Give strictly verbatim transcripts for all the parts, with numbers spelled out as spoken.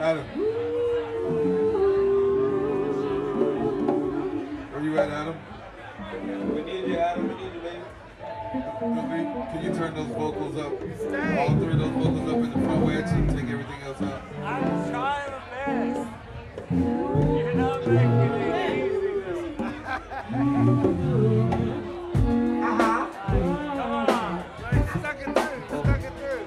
Adam. Where you at, Adam? We need you, Adam. We need you, baby. Can you turn those vocals up? All three of those vocals up in the front wedge and take everything else out? I'm trying my best. You're not making it easy. Uh-huh. Come on. Let's suck it through. Suck it through.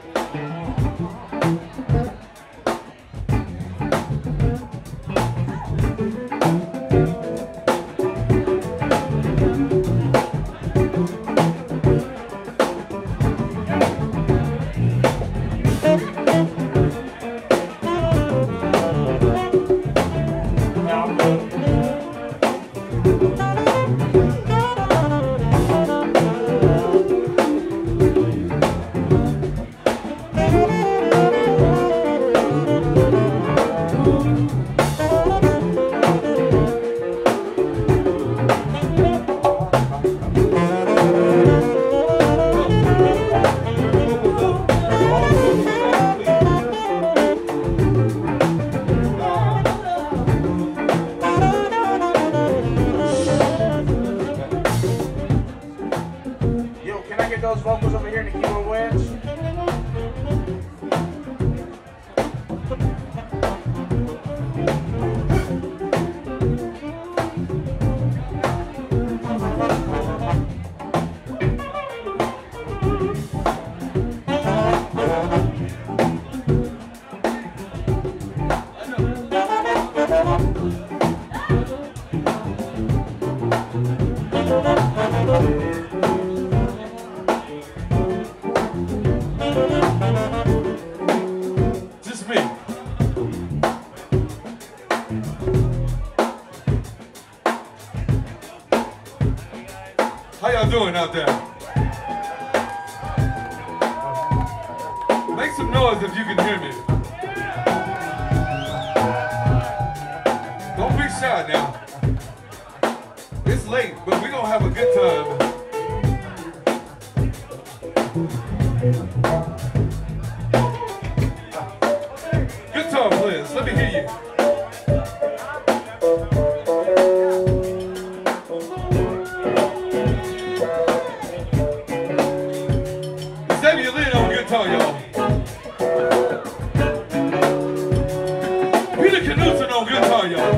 Doing out there? Make some noise if you can hear me. Don't be shy now. It's late, but we're gonna have a good time. Guitar players, let me hear you. Xavier Lynn on guitar, y'all. Knudsen on guitar, y'all.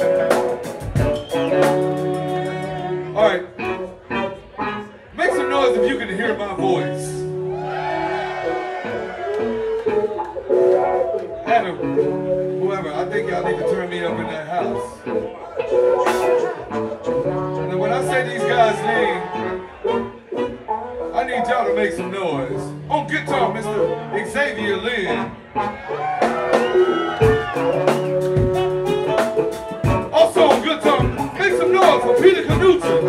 All right. Make some noise if you can hear my voice. Adam, whoever, I think y'all need to turn me up in that house. And when I say these guys' name, I need y'all to make some noise. On guitar, Mister Xavier Lynn. Also on guitar, make some noise for Peter Knudsen.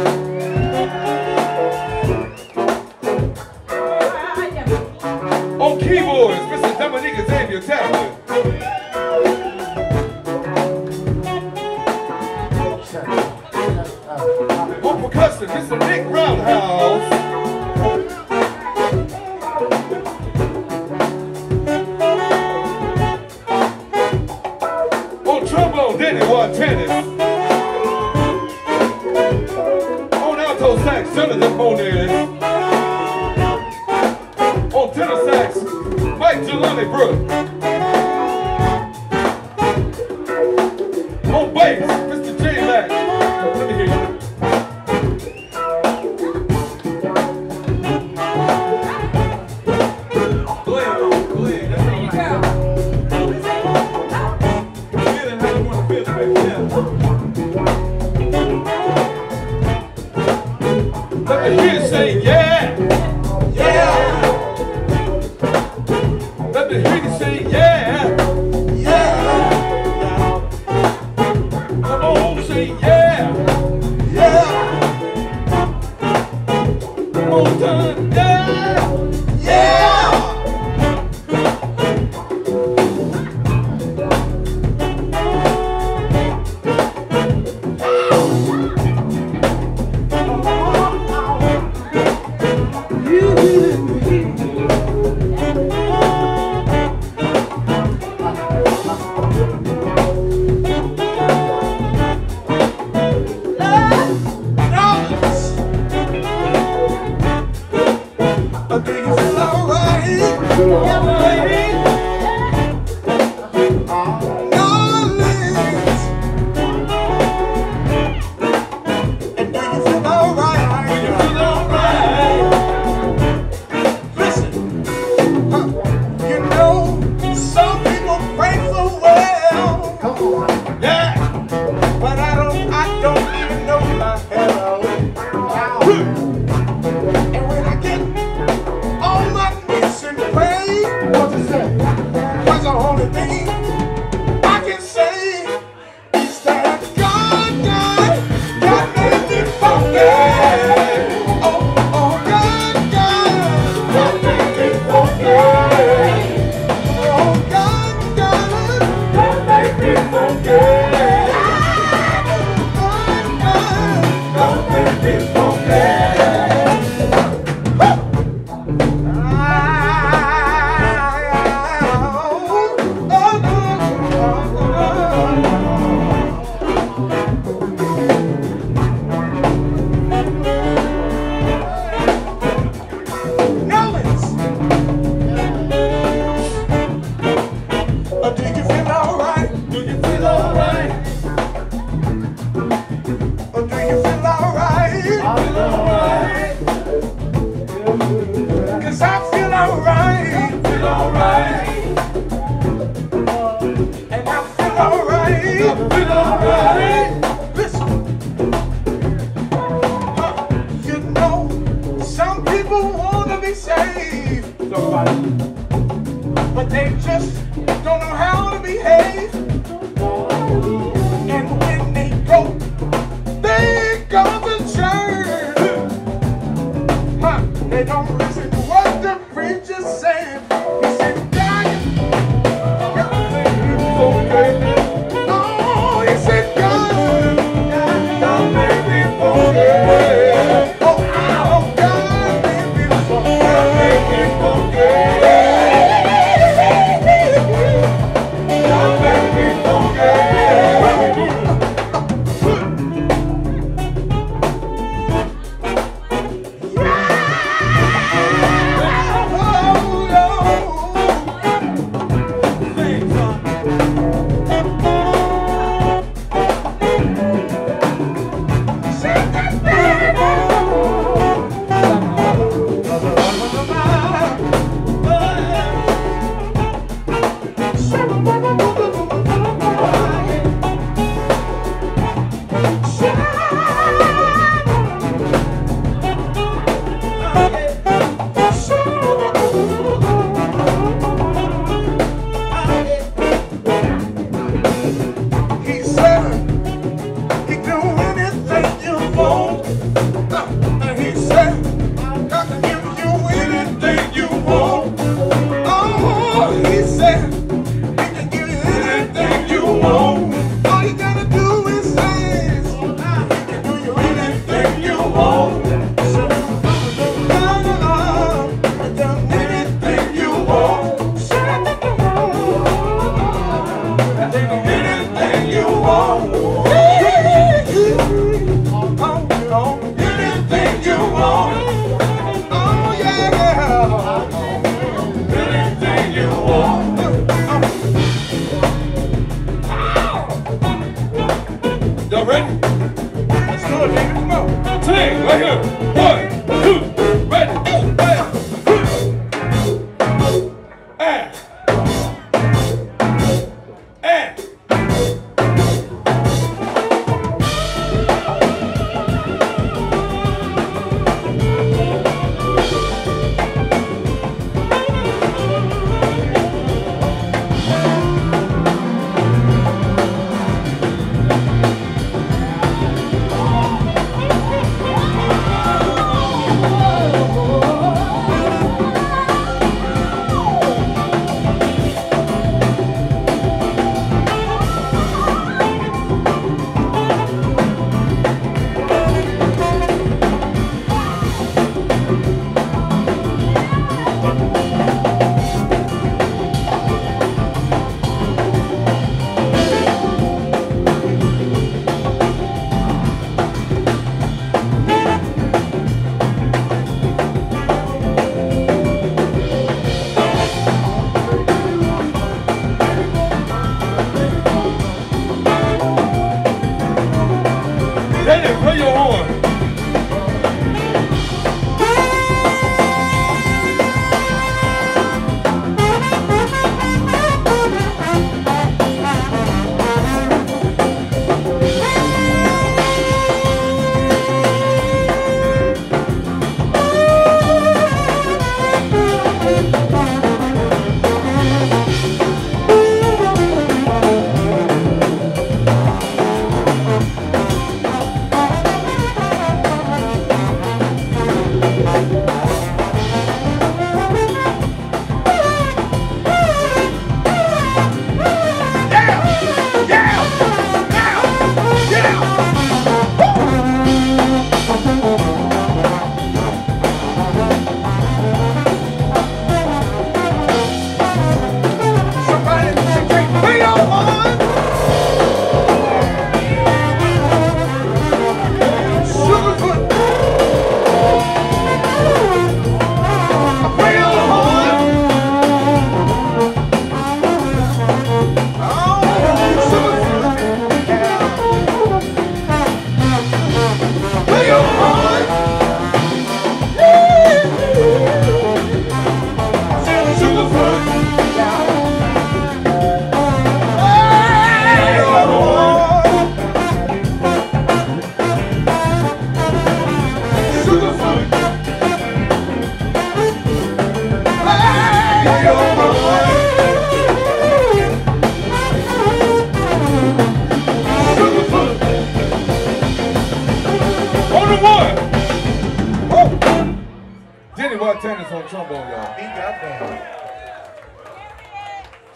On keyboards, Mister Dominique Xavier Taplin. On percussion, Mister Rothouse. On trombone, Wytanis. On alto sax, Mones. On tenor sax, Jelani Brooks. On bass, Mister Jelani. Let me hear you. Go ahead, go ahead. That's all right. Feeling how you want to feel, baby. Yeah. Let me hear you say, yeah. Yeah. Let me hear you say, yeah. Yeah. Come on, say, yeah. Yeah. Come on, done, yeah. Yeah. Cause the only thing I can say is that God, God, God made me funky. Oh, oh, God, God, God made me funky. Oh, God, God, God made me funky. God, God, God made me funky. But they just don't know how to behave. And when they go, they go to church. Huh. They don't listen to what the preacher's saying. He said, God, God made me funky. Oh, he said, God, God, God made me funky. Oh, oh, God made me funky. God made me funky.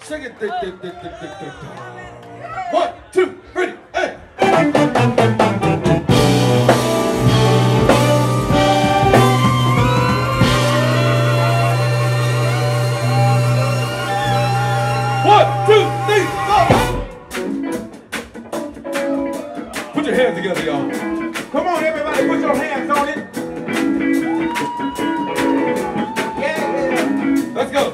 Sing it. One, two, ready, hey. One, two, three, four. Put your hands together, y'all. Come on, everybody, put your hands on it. Yeah. Let's go.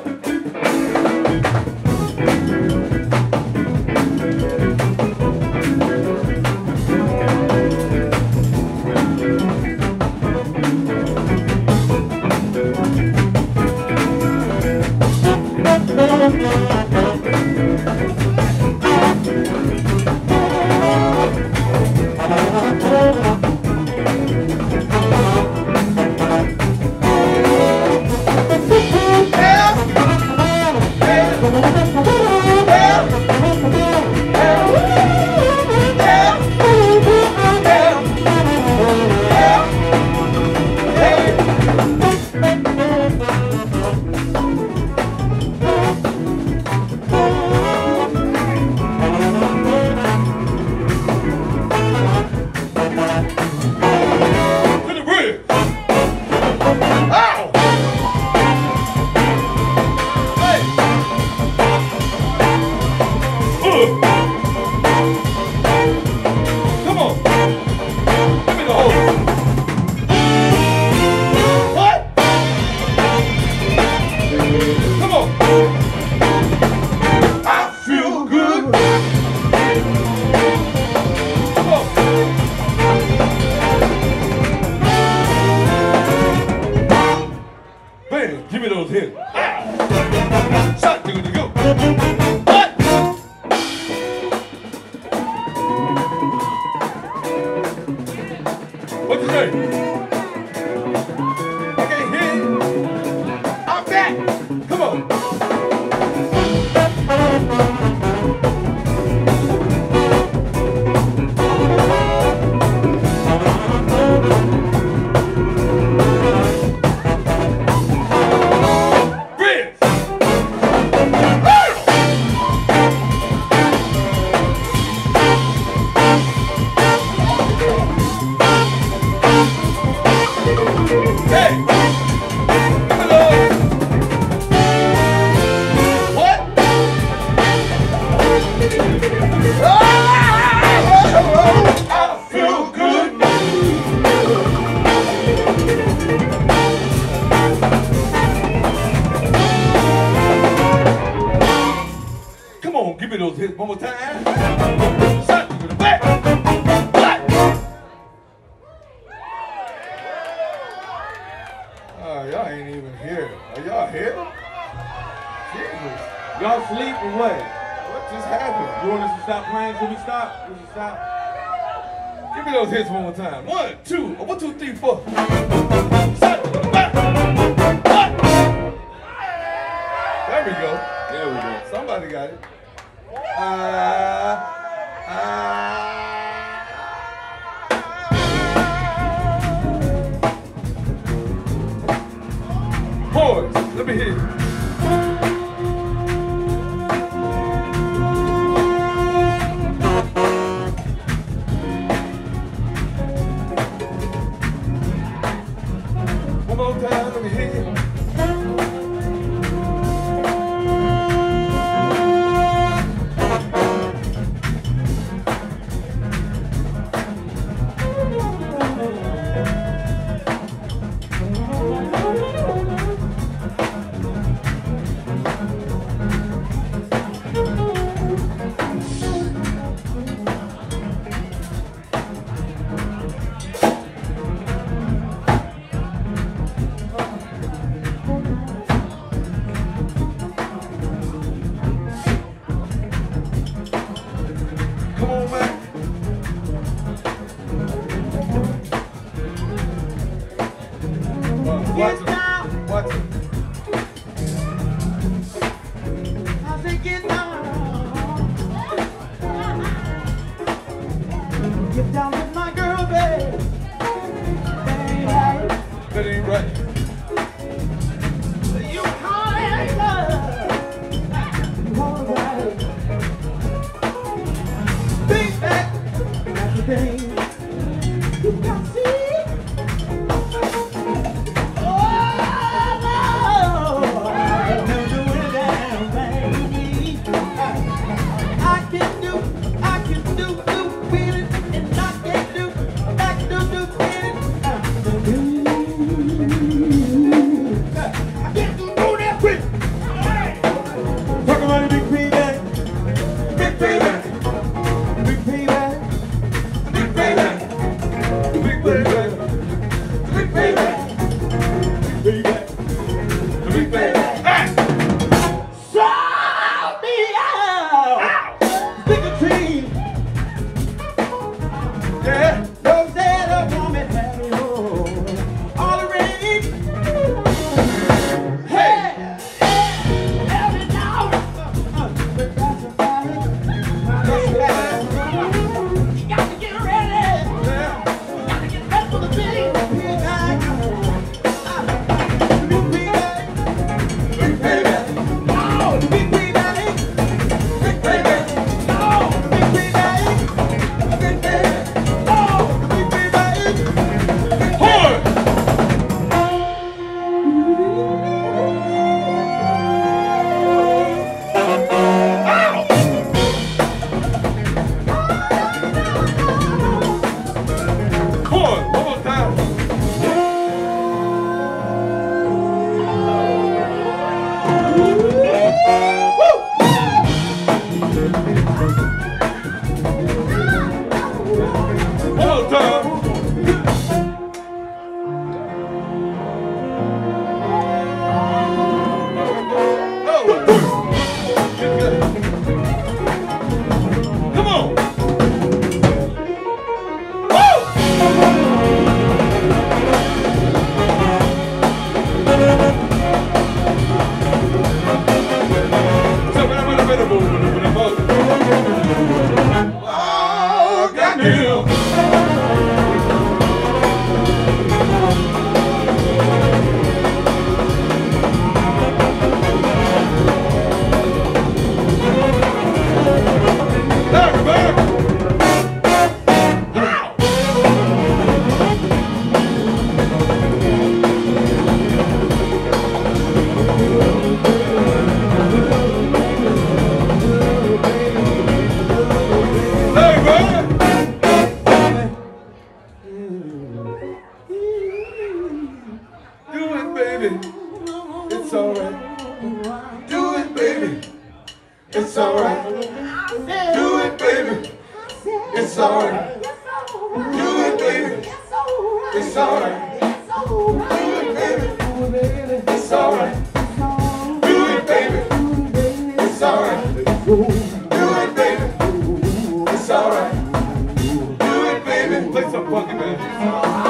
It's alright. Do it, baby. It's alright. Do it, baby. It's alright. Do it, baby. It's alright. Do it, baby. It's alright. Do it, baby. It's alright. Do it, baby. Play some funky, man.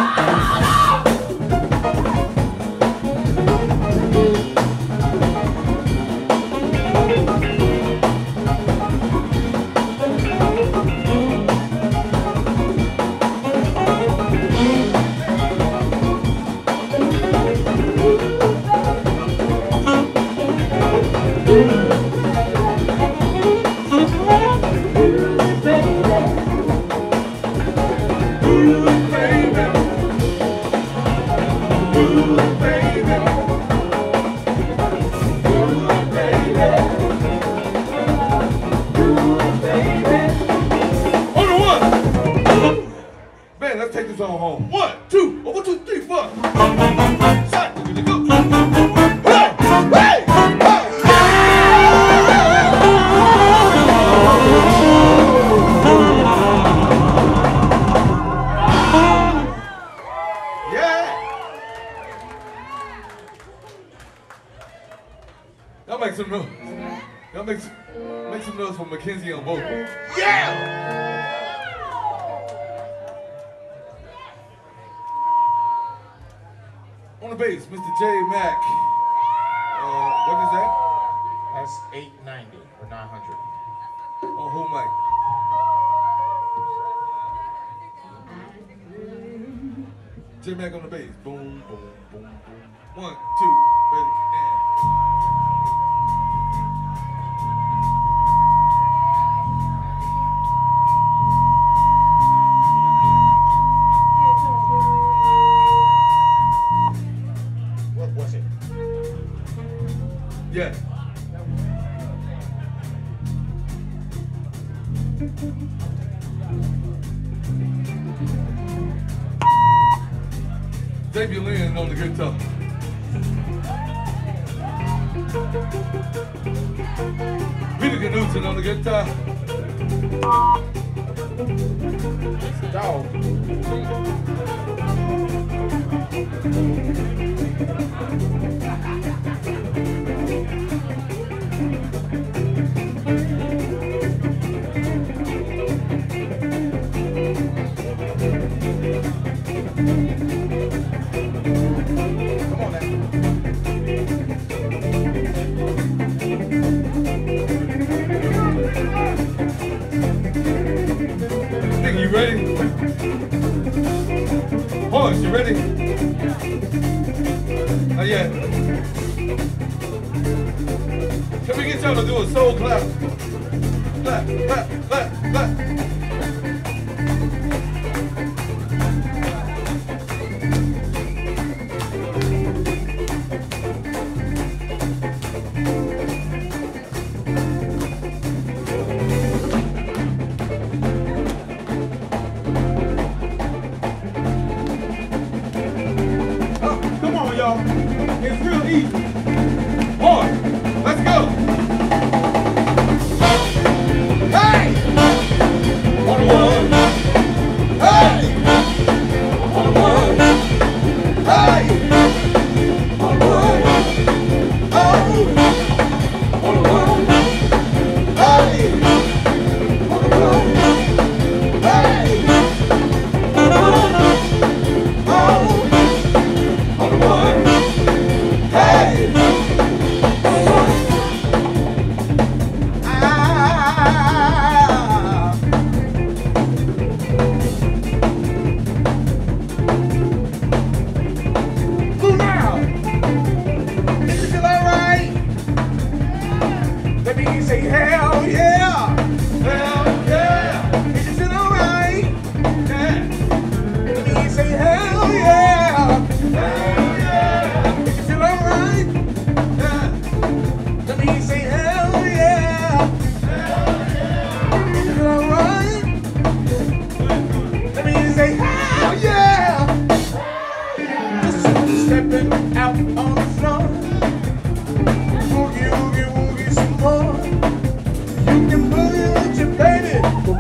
McKinney on both. Yeah! On the bass, Mister J Mac. Uh, what is that? That's eight ninety or nine hundred. On who mic? J Mac on the bass. Boom, boom, boom, boom. One, two, ready, and. Yeah. Xavier Lynn on the guitar. Peter Knudsen on the guitar. It's a dog. Ready? Horse, you ready? Not yet. Can we get y'all to do a soul clap? Clap, clap, clap, clap. It's real easy. One, let's go. Hey!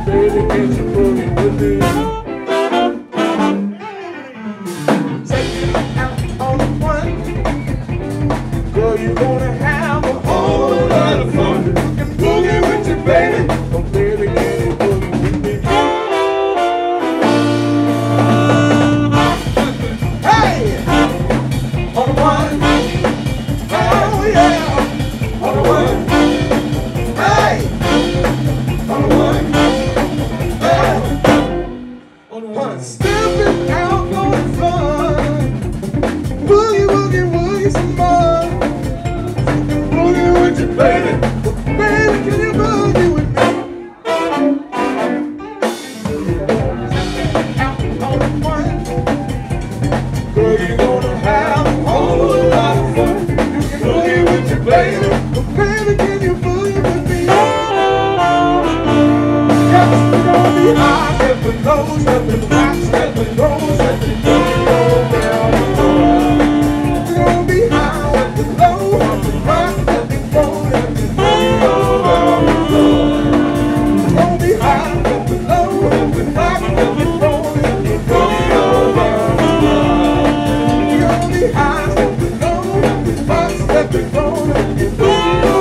Baby, can you boogie with me? Take it out on the one. Girl, you're gonna have a whole lot of fun. You can boogie with your baby. Oh, baby, can you boogie with me? Hey! On the one. Oh, yeah. On the one. Hey! On the one. Hey! On the one. Stepping out on the floor. Boogie, woogie, woogie some more. Boogie with your baby. Baby, can you boogie with me? Out on the one. Girl, you're gonna have a whole lot of fun. You can boogie with your baby. Baby, can you boogie with me? Yes, we're gonna be high, stepping low, stepping back, stepping low, stepping low, down the floor. We're gonna be high, stepping low, stepping back, stepping low, stepping low, down the floor. We're gonna be high, stepping low, stepping back, stepping low, stepping low, down the floor. We're gonna be high, stepping low, stepping back, stepping low, stepping low, down the floor.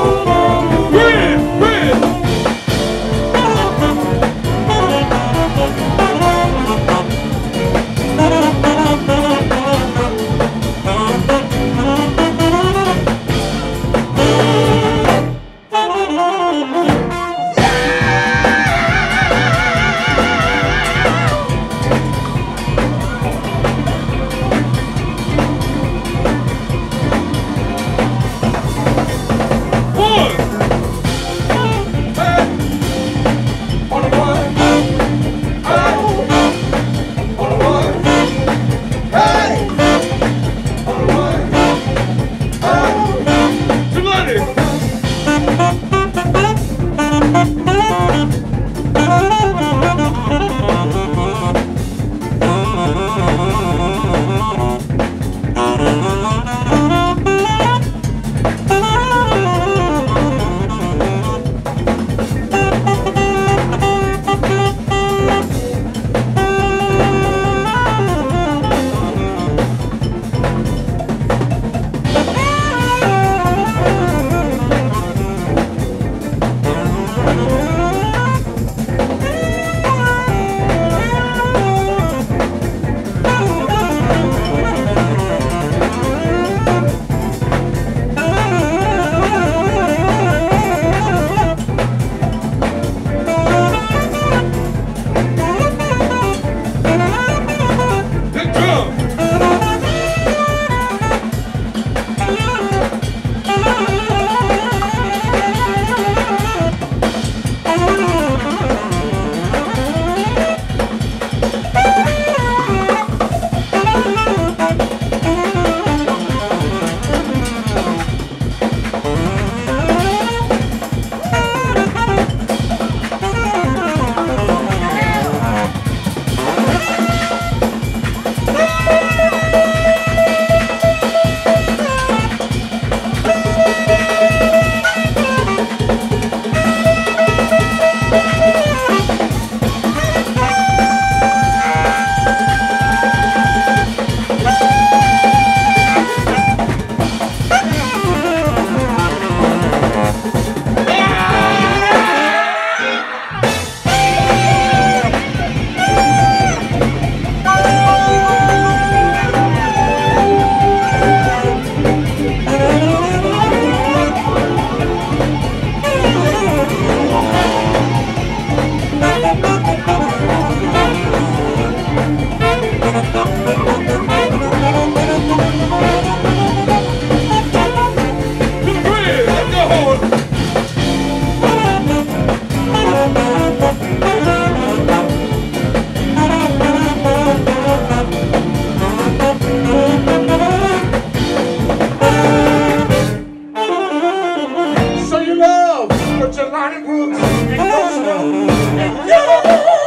Jelani Brooks and Gospelettes. Yeah!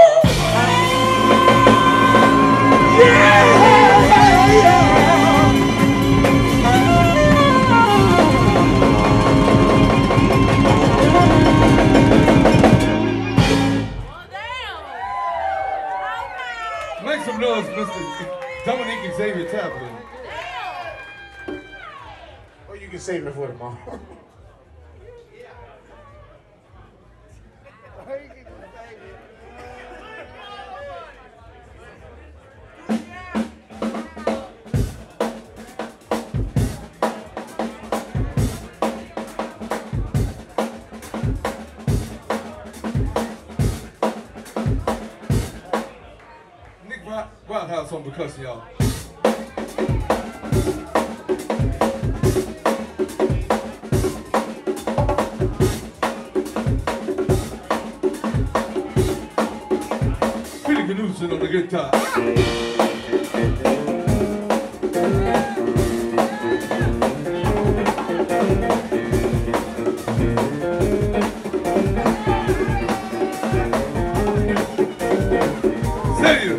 Yeah! Dominique Xavier Taplin. Or you can save it for tomorrow. Rothouse on percussion, y'all. Knudsen on the guitar. Xavier.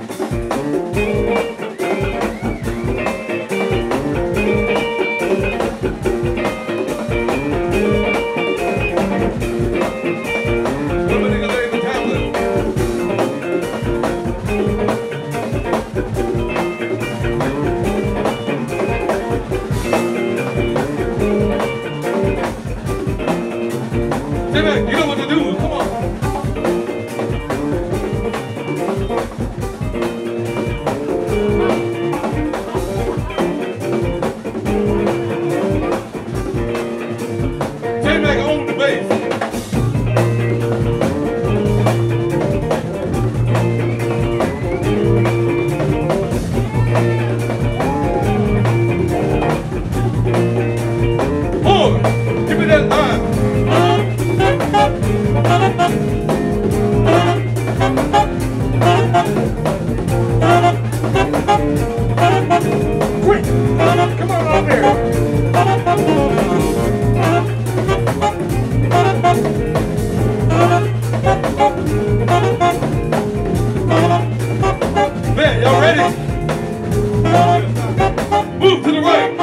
You know what to do, come on. J-Mac on the bass. Four, give me that line. Quick! Come on out there! Man, y'all ready? Move to the right.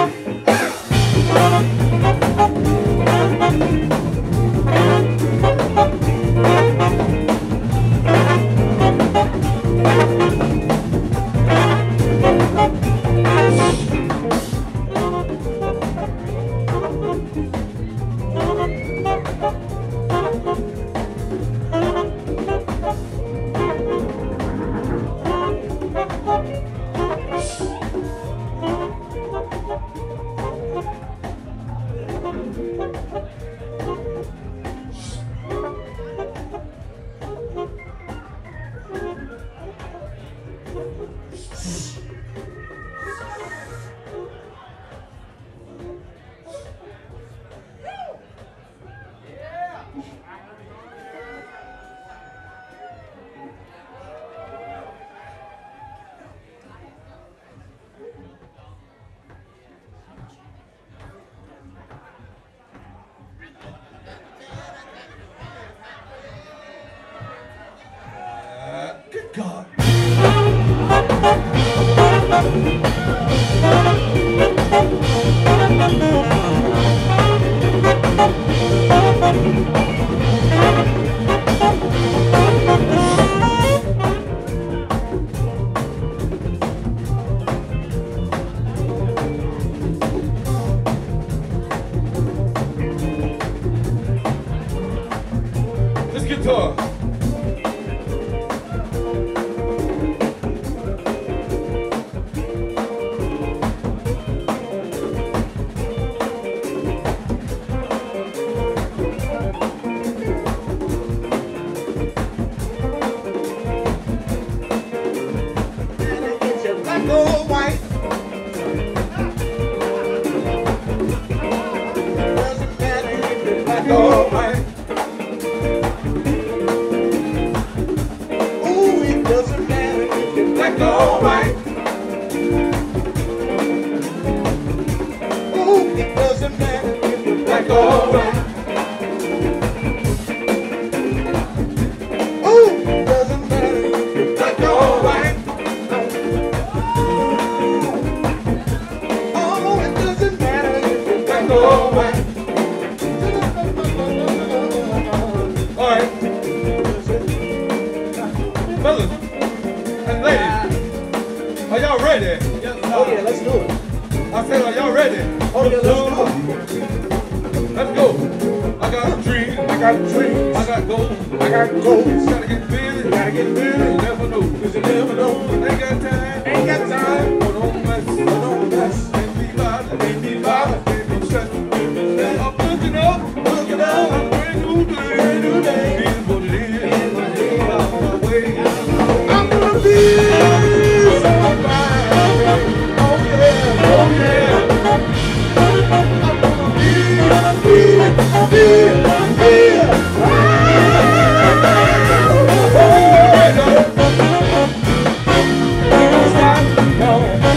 God. This guitar. said, are y'all ready? Oh, yeah, let's go. Let's go. I got a dream. I got dreams. I got goals. I got goals. Gotta get busy. Gotta get busy. You never know. Cause you never know. Ain't got time. Ain't got time. But don't mess. But don't mess. Ain't be bothered. Ain't be bothered. Ain't be stressed. I'm looking up. Looking up. Brand new day. Brand new day. Here's what it is. Here's what it is. Out of my way. I'm gonna be somebody. Oh yeah. Oh yeah. I'm gonna be, be, be, be. Oh,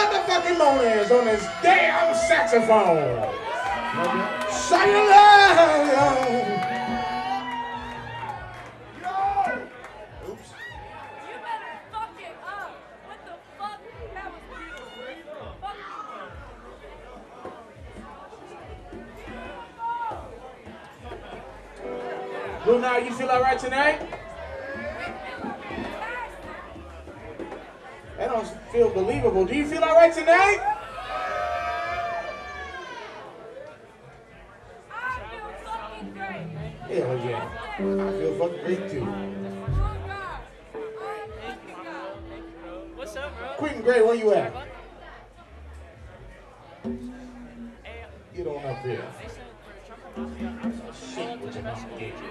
motherfucking Mones on this damn saxophone. Shine your light. Blue Nile, you feel all right tonight? That don't feel believable. Do you feel all right tonight? I feel fucking great. Hell yeah. I feel fucking great too. What's up, bro? Kwinton Gray, where you at? Get on up here. Shit, what you must get you.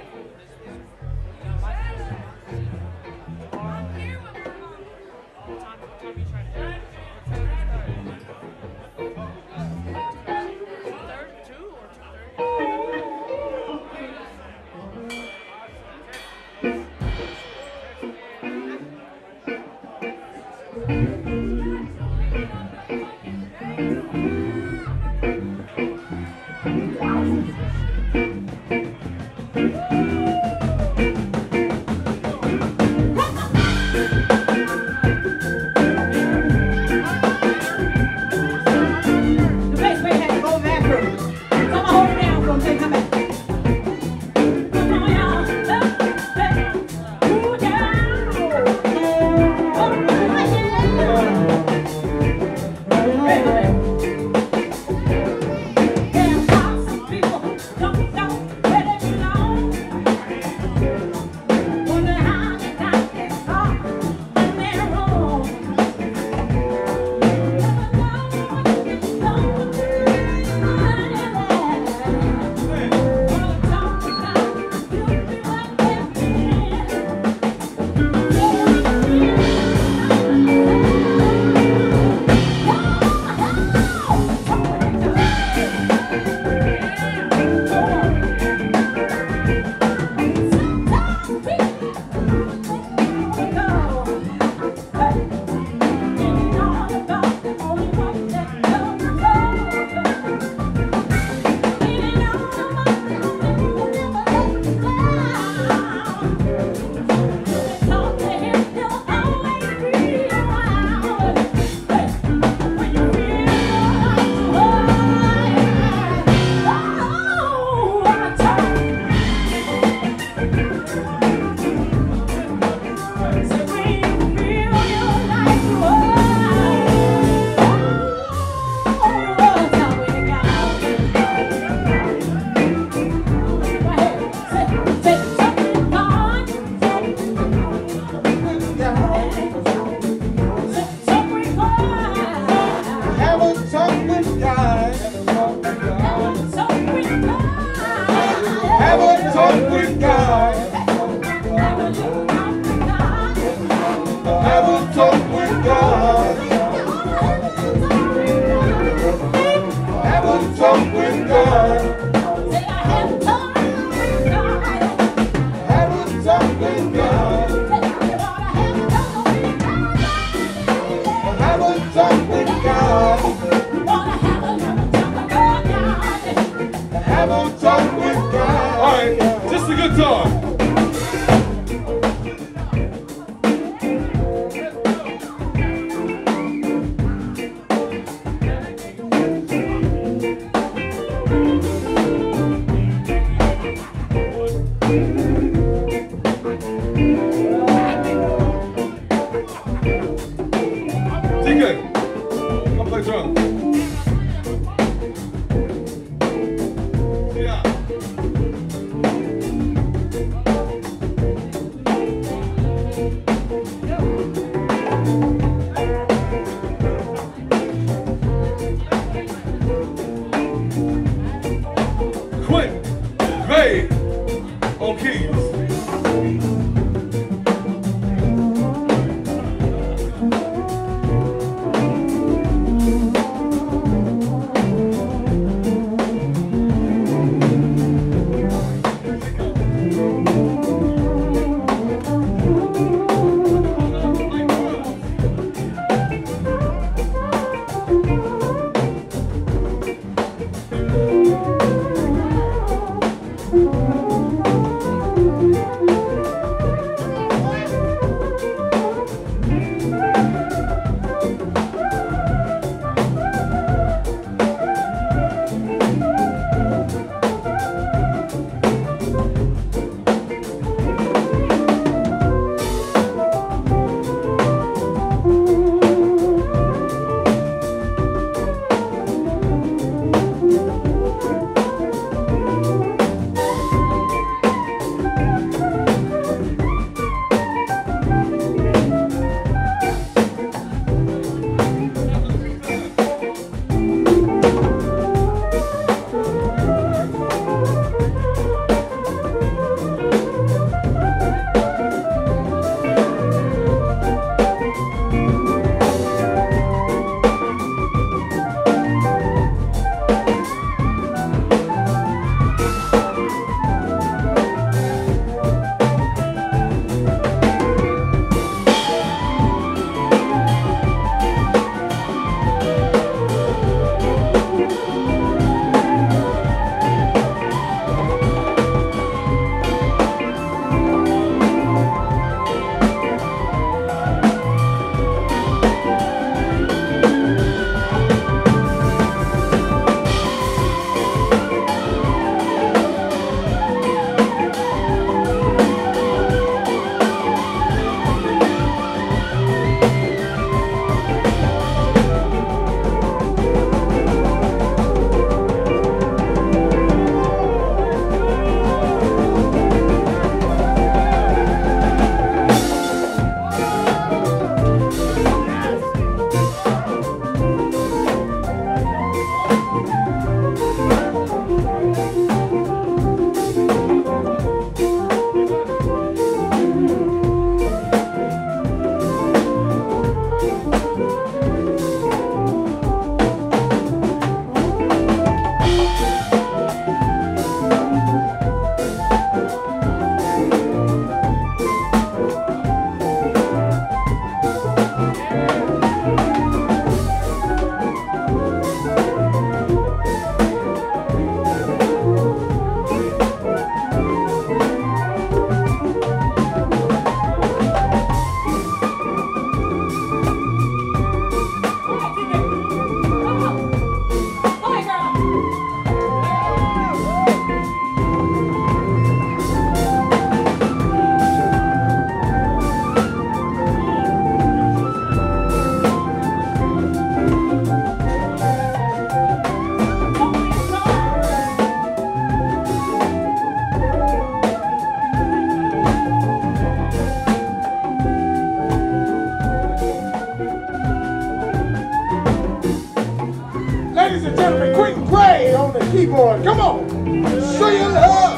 keyboard. Come on. Show your love.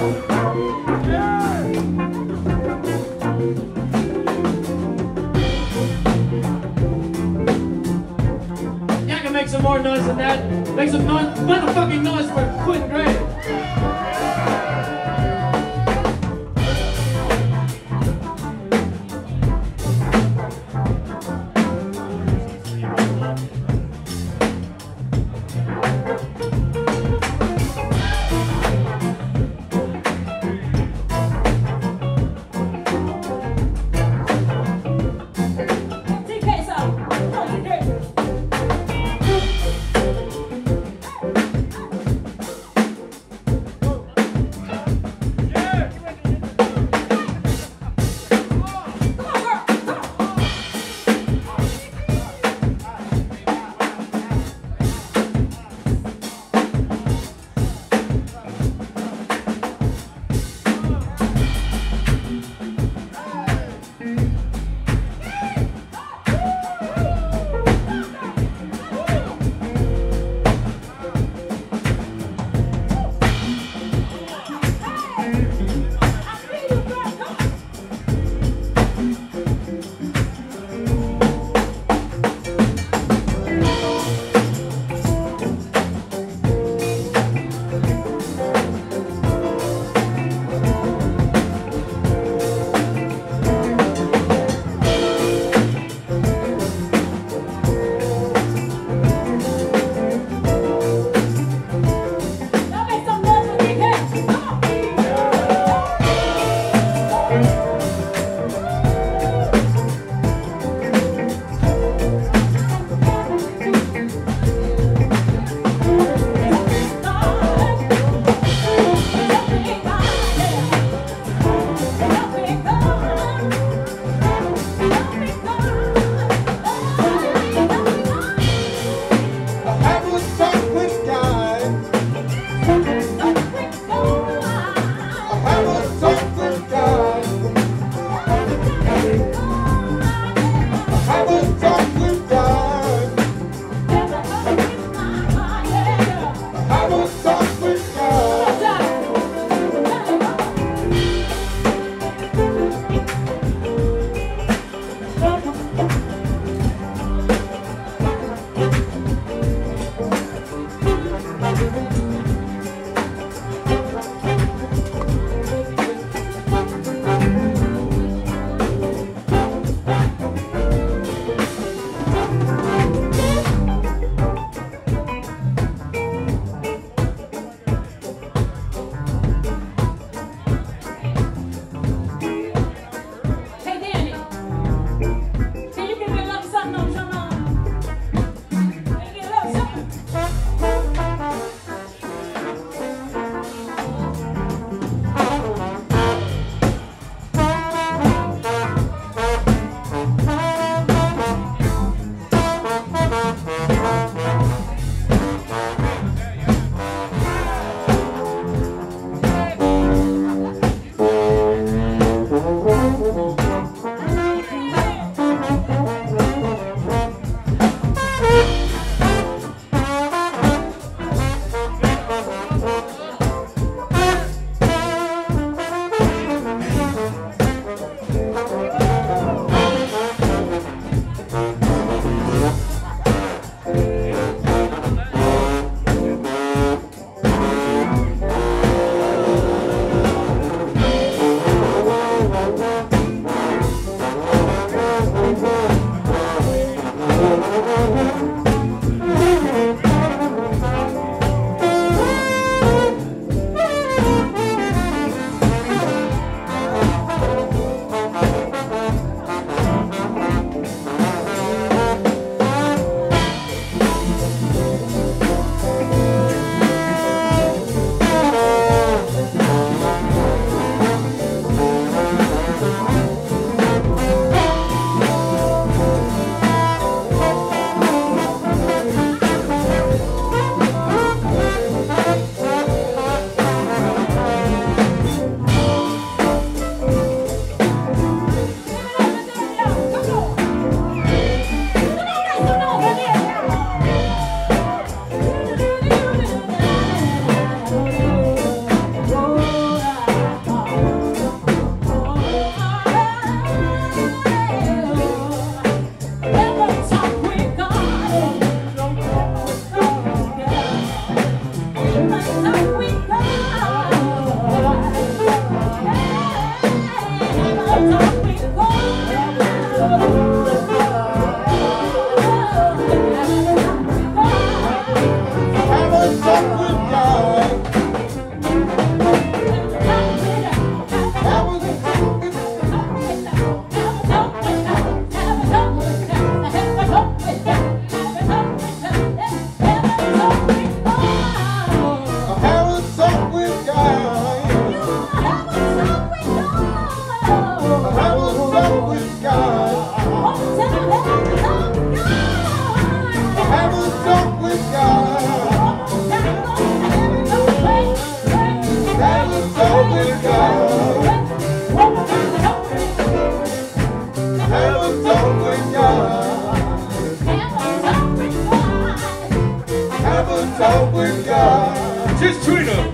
Y'all can make some more noise than that. Make some noise, motherfucking noise for Kwinton Gray. Come talk with God. Just Treena.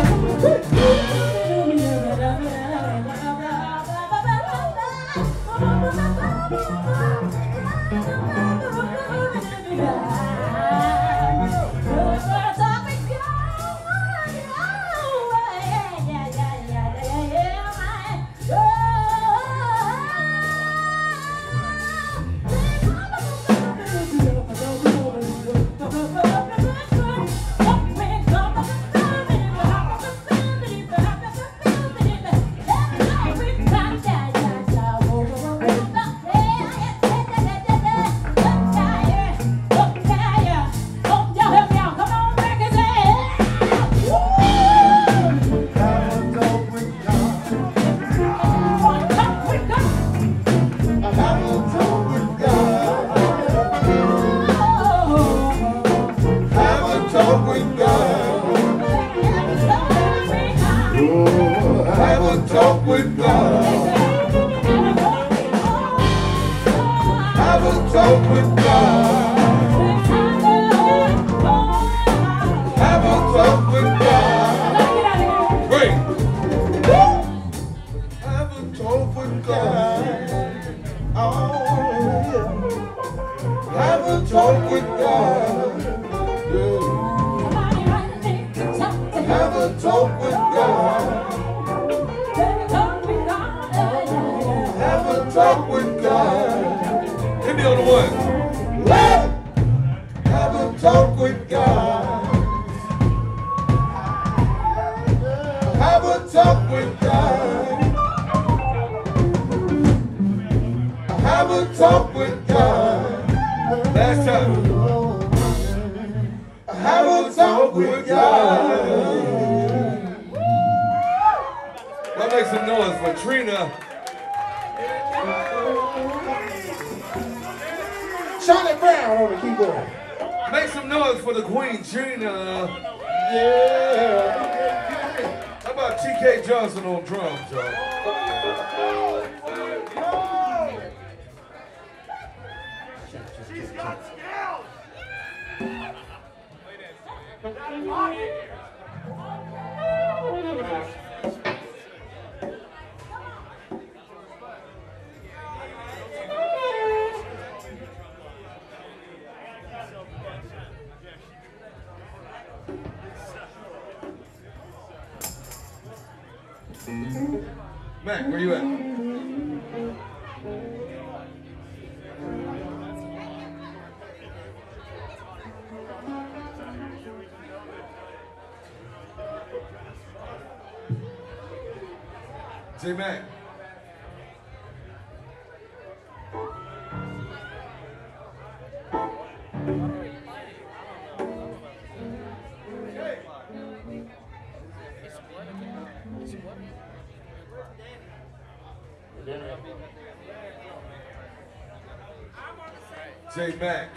Make some noise for the Queen, Treena. Yeah. How about T K Johnson on drums, y'all? She's got skills. Mac, where you at? J Mac. J Mac.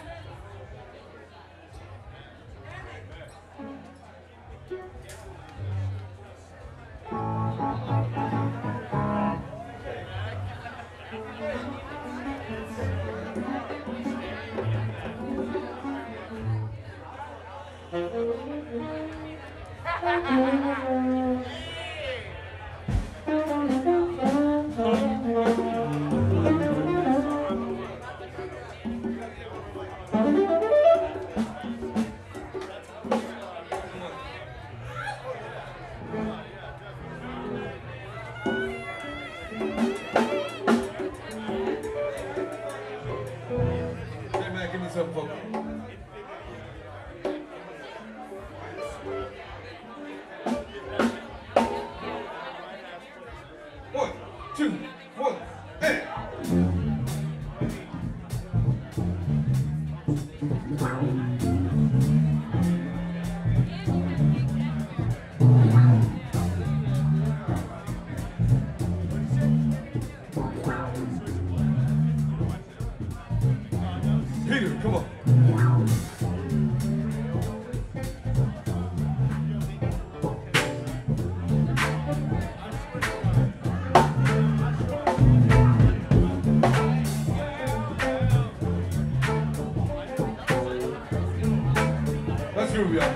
Let's groove, y'all.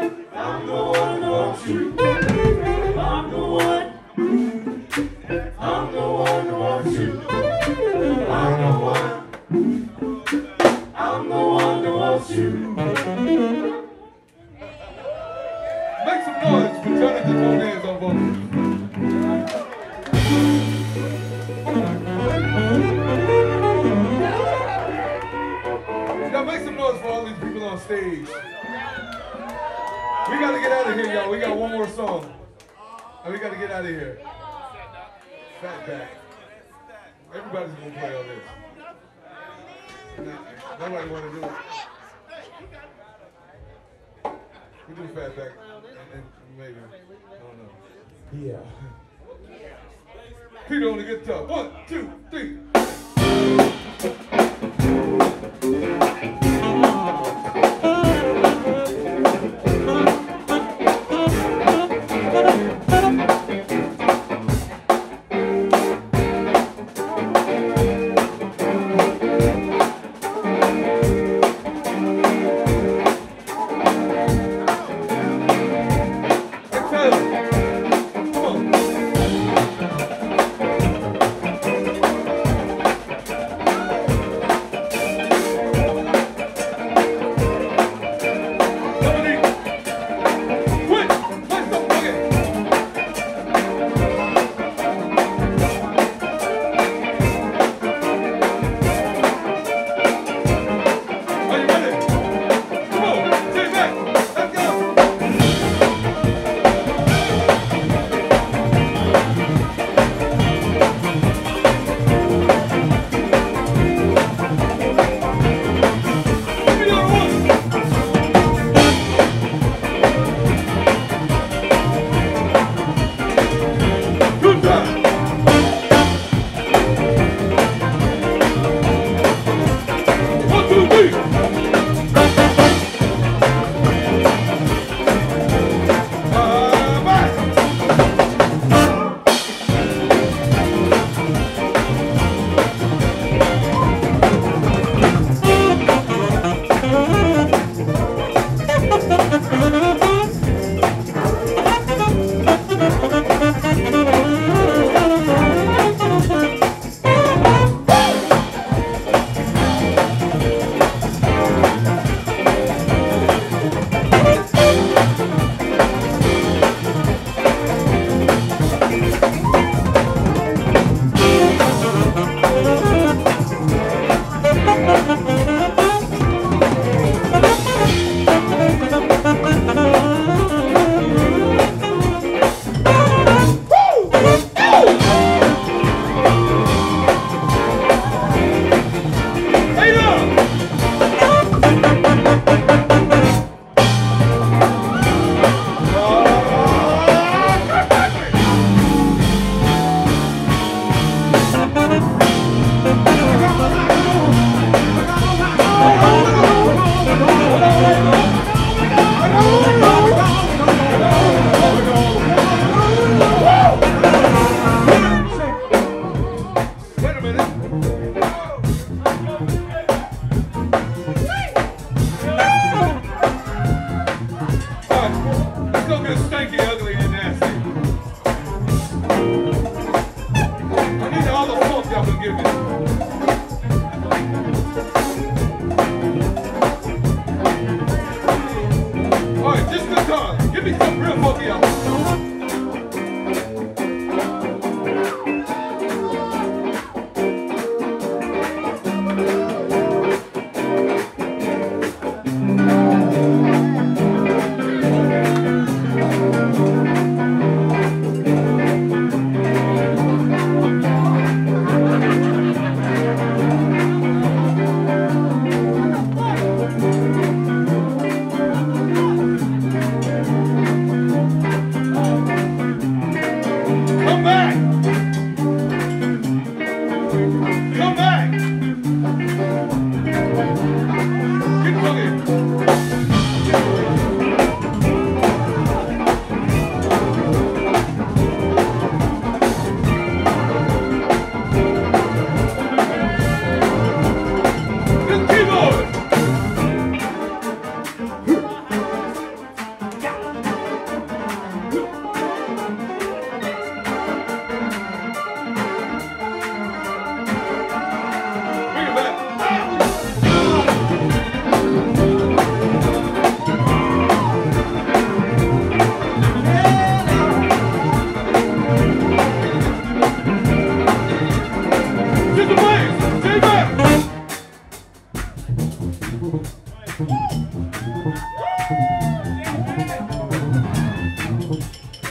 I'm the one who wants you. I'm the one. I'm the one who wants you. I'm the one. I'm the one who wants you. Make some noise for Jonathan Mones on vocals. Now make some noise for all these people on stage. We gotta get out of here, y'all. We got one more song. And we gotta get out of here. Fat back. Everybody's gonna play all this. Nobody wanna do it. We do fat back and then maybe. I don't know. Yeah. Peter on the guitar. One, two, three.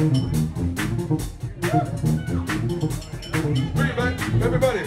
Bring it back, everybody.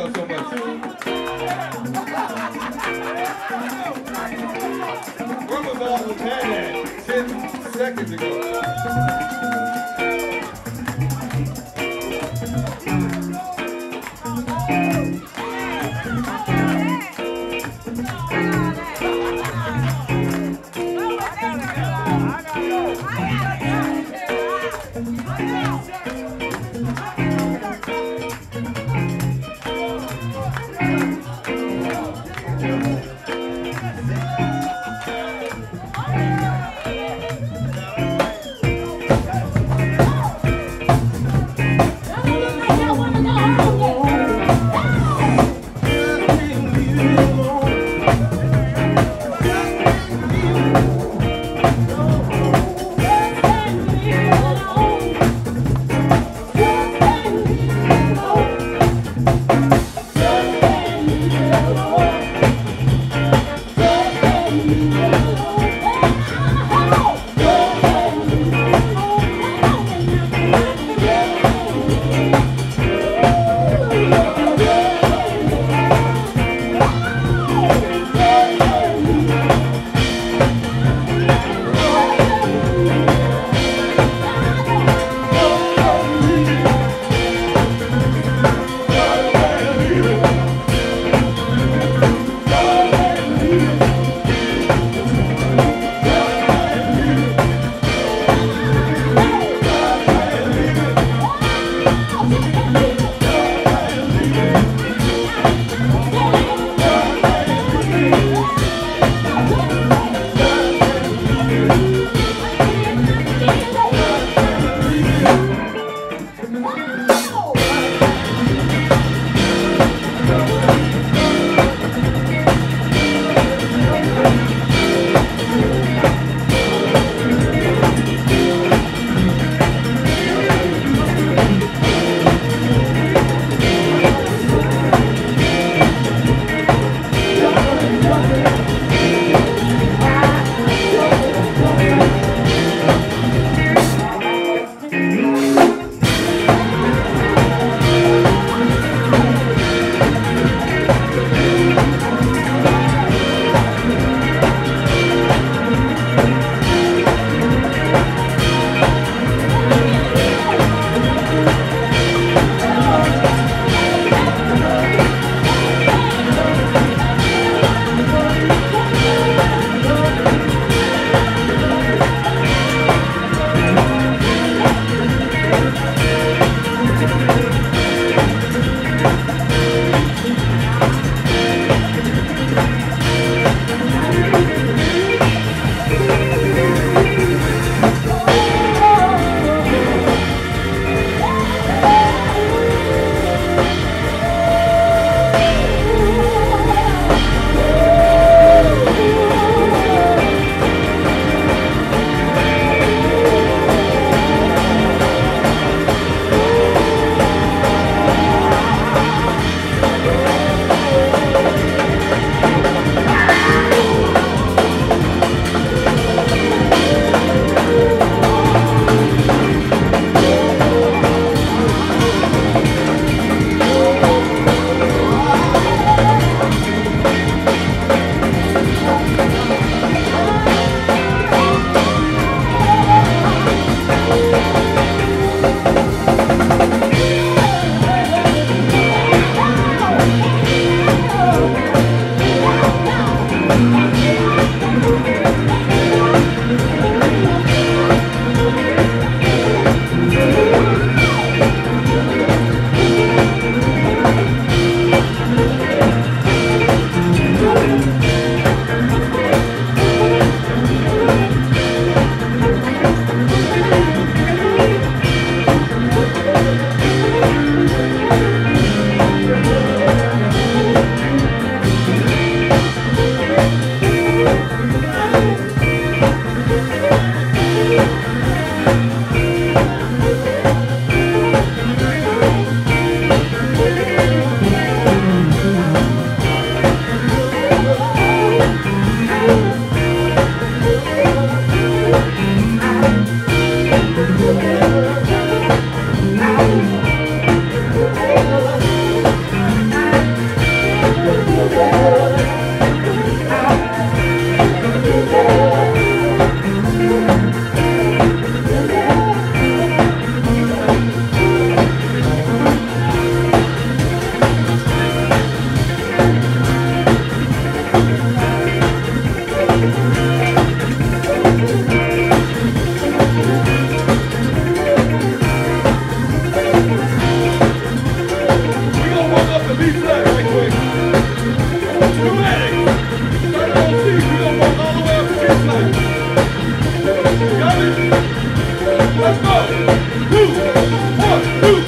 y'all so much. Where was all the man at ten seconds ago? Let's go. Two, one, two.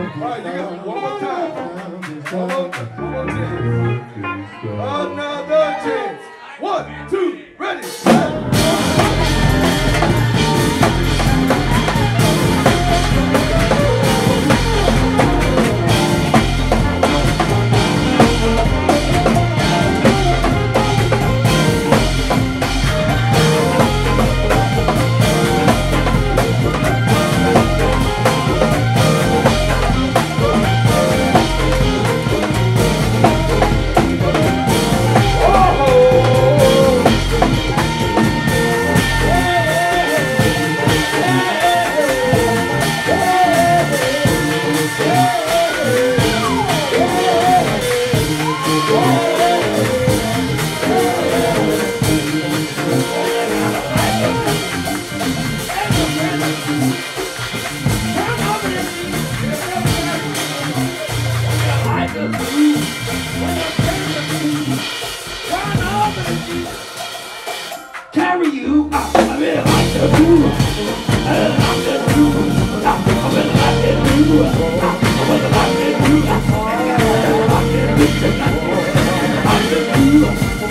right, you got one more time. One more, one more chance. Another chance. One, two, ready. Carry you, I will like to do. I like to do. I will like to do. I will like to do. I like to do. I like to do.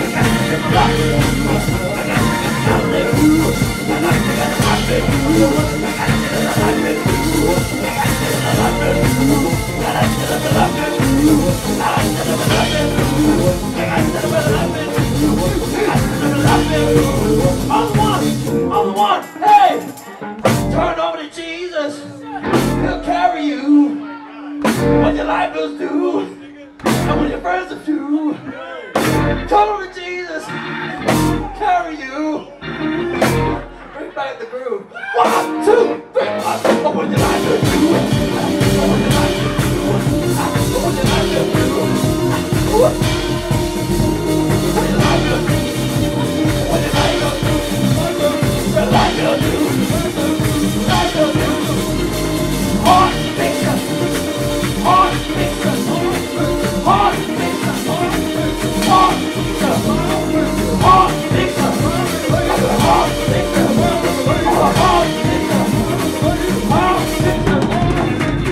On the one, on the one, hey! Turn over to Jesus. He'll carry you when your life goes due and when your friends are few. Turn over to Jesus. Carry you. Bring back the groove. One, two, three. Oh, when your life goes due. Oh, when your life goes due. Oh, when your life goes due. When your life goes due. When your life goes due. When life goes due. Life goes due. Heart fixer. Heart fixer. Heart fixer. Heart fixer. Heart fixer. Heart fixer. Heart fixer. Heart fixer.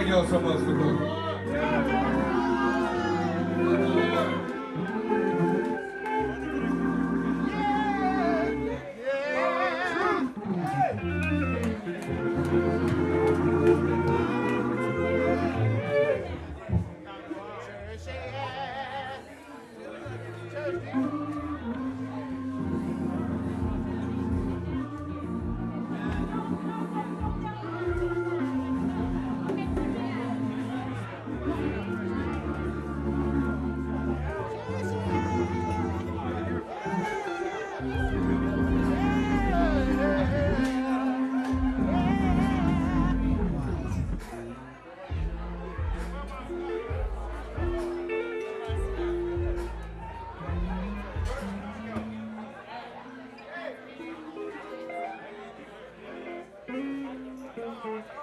y'all so much for coming. Hey!